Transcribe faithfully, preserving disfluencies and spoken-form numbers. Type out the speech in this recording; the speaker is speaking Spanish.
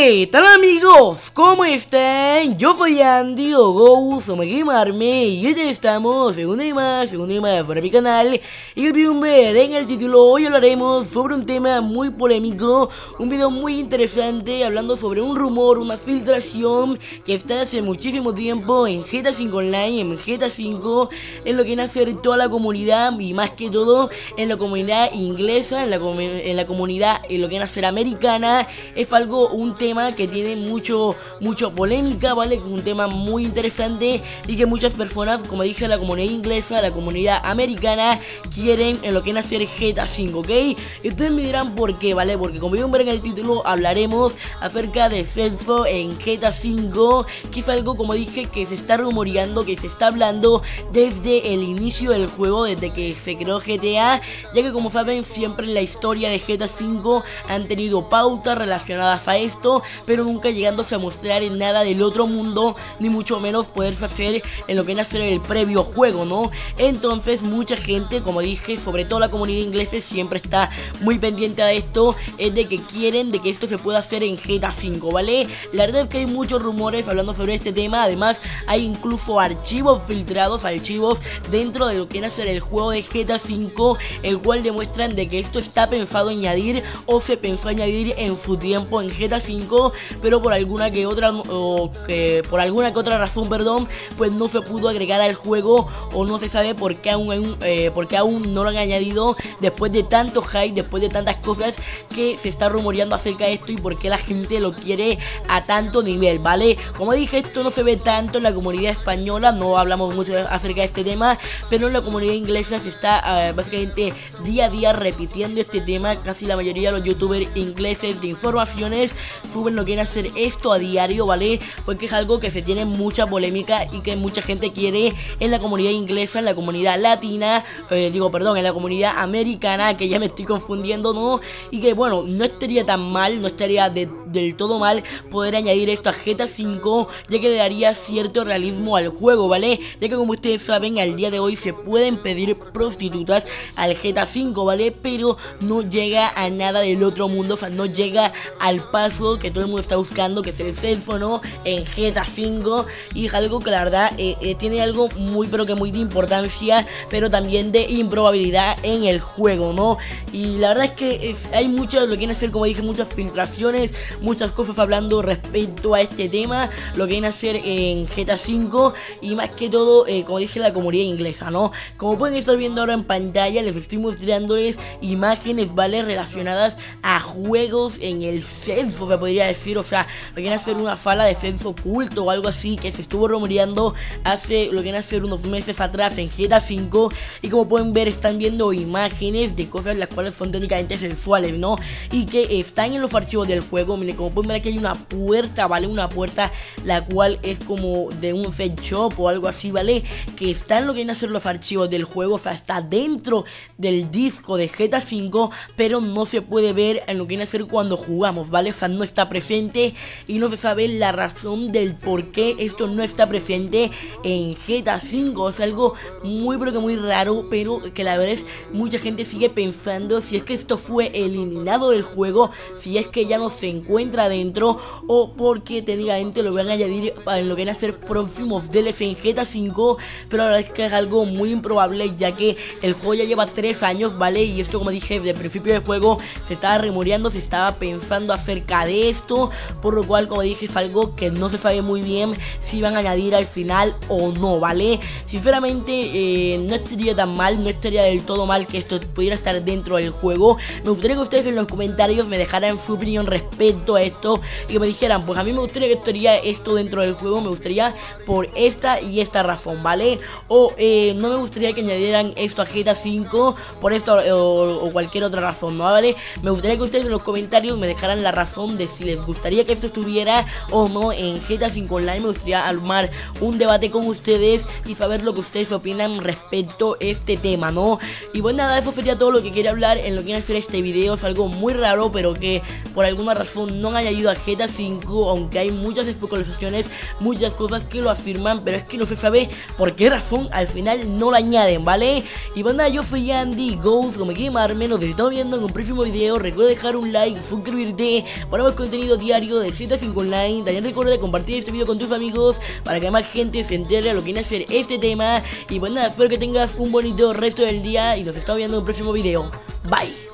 ¿Qué tal amigos? ¿Cómo están? Yo soy Andy o Ghost o Megamarme y hoy estamos en una más, en una más para mi canal. Y el video ver en el título, hoy hablaremos sobre un tema muy polémico, un video muy interesante hablando sobre un rumor, una filtración que está hace muchísimo tiempo en G T A cinco Online, en G T A cinco, en lo que viene a ser toda la comunidad y más que todo en la comunidad inglesa, en la, en la comunidad en lo que viene a ser americana. Es algo, un tema que tiene mucho, mucho polémica, ¿vale? Un tema muy interesante y que muchas personas, como dije, la comunidad inglesa, la comunidad americana, quieren en lo que viene a ser G T A cinco, ¿ok? Y ustedes me dirán por qué, ¿vale? Porque como vieron ver en el título, hablaremos acerca de Celso en G T A cinco, que es algo, como dije, que se está rumoreando, que se está hablando desde el inicio del juego, desde que se creó G T A, ya que como saben, siempre en la historia de G T A cinco han tenido pautas relacionadas a esto, pero nunca llegándose a mostrar en nada del otro mundo, ni mucho menos poderse hacer en lo que viene a ser el previo juego, ¿no? Entonces mucha gente, como dije, sobre todo la comunidad inglesa, siempre está muy pendiente a esto, es de que quieren de que esto se pueda hacer en G T A cinco, ¿vale? La verdad es que hay muchos rumores hablando sobre este tema, además hay incluso archivos filtrados, archivos dentro de lo que viene a ser el juego de G T A cinco, el cual demuestran de que esto está pensado añadir o se pensó añadir en su tiempo en G T A cinco, pero por alguna que otra o que por alguna que otra razón, perdón, pues no se pudo agregar al juego o no se sabe por qué aún, eh, por qué aún no lo han añadido después de tanto hype, después de tantas cosas que se está rumoreando acerca de esto y por qué la gente lo quiere a tanto nivel, ¿vale? Como dije, esto no se ve tanto en la comunidad española, no hablamos mucho acerca de este tema, pero en la comunidad inglesa se está uh, básicamente día a día repitiendo este tema. Casi la mayoría de los youtubers ingleses de informaciones suben lo que viene a hacer esto a diario, ¿vale? Porque es algo que se tiene mucha polémica y que mucha gente quiere en la comunidad inglesa, en la comunidad latina, eh, digo, perdón, en la comunidad americana, que ya me estoy confundiendo, ¿no? Y que bueno, no estaría tan mal, no estaría de, del todo mal poder añadir esto a G T A cinco, ya que le daría cierto realismo al juego, ¿vale? Ya que como ustedes saben, al día de hoy se pueden pedir prostitutas al G T A cinco, ¿vale? Pero no llega a nada del otro mundo, o sea, no llega al paso que todo el mundo está buscando, que es el Celso, ¿no? En G T A cinco, y es algo que la verdad eh, eh, tiene algo muy pero que muy de importancia, pero también de improbabilidad en el juego, ¿no? Y la verdad es que es, hay muchas, lo que viene a ser, como dije, muchas filtraciones, muchas cosas hablando respecto a este tema, lo que viene a ser en G T A cinco y más que todo, eh, como dije, la comunidad inglesa, ¿no? Como pueden estar viendo ahora en pantalla, les estoy mostrándoles imágenes, ¿vale? Relacionadas a juegos en el Celso, se podría decir, o sea, lo que viene a ser una fala de Celso oculto o algo así que se estuvo rumoreando hace, lo que viene a ser unos meses atrás en G T A cinco, y como pueden ver están viendo imágenes de cosas las cuales son técnicamente sensuales, ¿no? Y que están en los archivos del juego. Miren, como pueden ver aquí hay una puerta, ¿vale? Una puerta la cual es como de un sex shop o algo así, ¿vale? Que está en lo que viene a ser los archivos del juego, o sea, está dentro del disco de G T A cinco, pero no se puede ver en lo que viene a ser cuando jugamos, ¿vale? O sea, no está presente y no se sabe la razón del por qué esto no está presente en G T A cinco. Es algo muy pero que muy raro, pero que la verdad es mucha gente sigue pensando si es que esto fue eliminado del juego, si es que ya no se encuentra dentro o porque técnicamente lo van a añadir en lo que viene a ser próximos D L C en G T A cinco, pero la verdad es que es algo muy improbable, ya que el juego ya lleva tres años, ¿vale? Y esto, como dije, desde el principio del juego se estaba rumoreando, se estaba pensando acerca de esto, por lo cual, como dije, es algo que no se sabe muy bien si van a añadir al final o no, ¿vale? Sinceramente, eh, no estaría tan mal, no estaría del todo mal que esto pudiera estar dentro del juego. Me gustaría que ustedes en los comentarios me dejaran su opinión respecto a esto y que me dijeran, pues a mí me gustaría que estaría esto dentro del juego, me gustaría por esta y esta razón, ¿vale? O eh, no me gustaría que añadieran esto a G T A cinco por esto o, o cualquier otra razón, ¿no? ¿Vale? Me gustaría que ustedes en los comentarios me dejaran la razón de si les gustaría que esto estuviera o no en G T A cinco Online. Me gustaría armar un debate con ustedes y saber lo que ustedes opinan respecto a este tema, ¿no? Y bueno, nada, eso sería todo lo que quería hablar en lo que viene a ser este video. Es algo muy raro, pero que por alguna razón no han añadido a G T A cinco, aunque hay muchas especulaciones, muchas cosas que lo afirman, pero es que no se sabe por qué razón al final no lo añaden, ¿vale? Y bueno, yo fui Andy Ghost, como Gamerme, nos estamos viendo en un próximo video. Recuerda dejar un like, suscribirte para más contenido diario de G T A cinco Online. También recuerda compartir este video con tus amigos para que más gente se entere a lo que viene a ser este tema. Y bueno, espero que tengas un bonito resto del día y nos estamos viendo en un próximo video. Bye.